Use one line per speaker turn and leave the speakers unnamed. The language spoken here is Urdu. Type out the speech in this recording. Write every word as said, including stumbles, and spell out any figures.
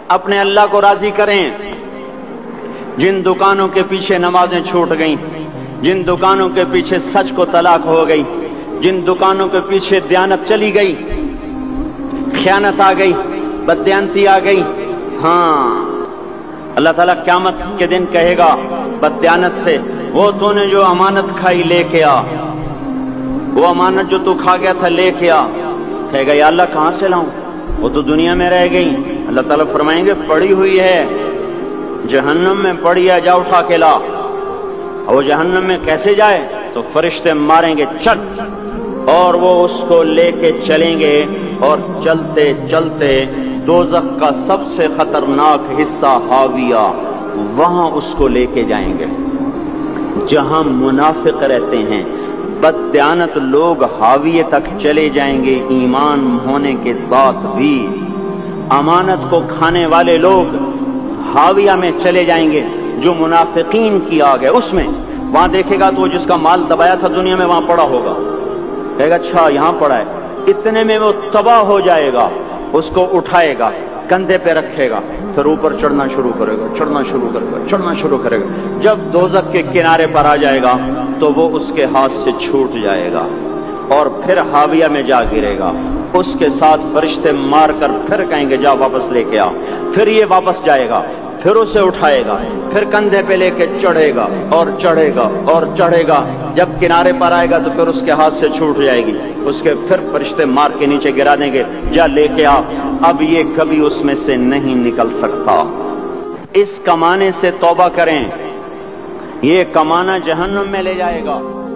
اپنے اللہ کو راضی کریں۔ جن دکانوں کے پیچھے نمازیں چھوٹ گئیں، جن دکانوں کے پیچھے سچ کو طلاق ہو گئی، جن دکانوں کے پیچھے دیانت چلی گئی، خیانت آ گئی، بددیانتی آ گئی، ہاں اللہ تعالیٰ قیامت کے دن کہے گا بددیانت سے، وہ تو نے جو امانت کھائی لے کے آ، وہ امانت جو تو کھا گیا تھا لے کے آ۔ کہے گا یا اللہ کہاں سے لاؤں، وہ تو دنیا میں رہ گئی۔ اللہ تعالیٰ فرمائیں گے پڑی ہوئی ہے جہنم میں، پڑی ہے، جا اٹھا کے لا۔ اور وہ جہنم میں کیسے جائے؟ تو فرشتے ماریں گے چٹ، اور وہ اس کو لے کے چلیں گے، اور چلتے چلتے دوزخ کا سب سے خطرناک حصہ حاویہ، وہاں اس کو لے کے جائیں گے جہاں منافق رہتے ہیں۔ بددیانت لوگ حاویے تک چلے جائیں گے ایمان ہونے کے ساتھ بھی، امانت کو کھانے والے لوگ حاویہ میں چلے جائیں گے جو منافقین کی آگ ہے اس میں۔ وہاں دیکھے گا تو جس کا مال دبایا تھا دنیا میں وہاں پڑا ہوگا، کہے گا اچھا یہاں پڑا ہے، اتنے میں وہ تباہ ہو جائے گا، اس کو اٹھائے گا، کندھے پہ رکھے گا، پھر اوپر چڑھنا شروع کرے گا، چڑھنا شروع کرے گا، چڑھنا شروع کرے گا۔ جب دوزخ کے کنارے پر آ جائے گا تو وہ اس کے ہاتھ سے چھوٹ جائے گا اور پھر حاویہ میں جا گرے گا۔ اس کے ساتھ فرشتے مار کر پھر کہیں گے جا واپس لے کے آ، پھر یہ واپس جائے گا، پھر اسے اٹھائے گا، پھر کندھے پہ لے کے چڑھے گا اور چڑھے گا اور چڑھے گا۔ جب کنارے پر آئے گا تو پھر اس کے ہاتھ سے چھوٹ جائے گی، اس کے پھر فرشتے مار کے نیچے گرا دیں گے، جا لے کے آ۔ اب یہ کبھی اس میں سے نہیں نکل سکتا۔ اس کمانے سے توبہ کریں، یہ کمانا جہنم میں لے جائے گا۔